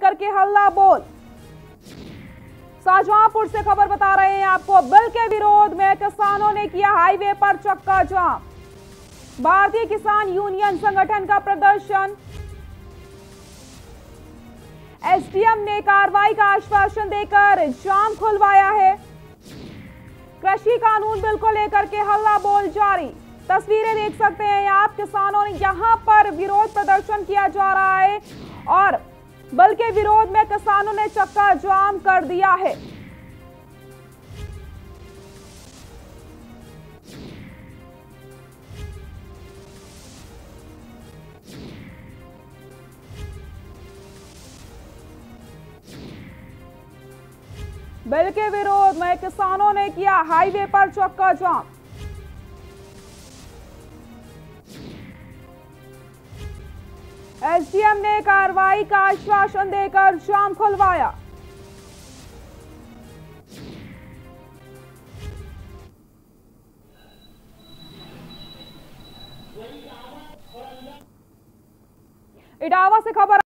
लेकर के हल्ला बोल। शाहजहांपुर से खबर बता रहे हैं आपको, बिल के विरोध में किसानों ने किया हाईवे पर चक्का जाम। भारतीय किसान यूनियन संगठन का प्रदर्शन। एसडीएम ने कार्रवाई का आश्वासन देकर जाम खुलवाया है। कृषि कानून बिल को लेकर के हल्ला बोल जारी। तस्वीरें देख सकते हैं आप, किसानों ने यहां पर विरोध प्रदर्शन किया जा रहा है और बिल के विरोध में किसानों ने चक्का जाम कर दिया है। बिल के विरोध में किसानों ने किया हाईवे पर चक्का जाम। एसडीएम ने कार्रवाई का आश्वासन देकर जाम खुलवाया। इटावा से खबर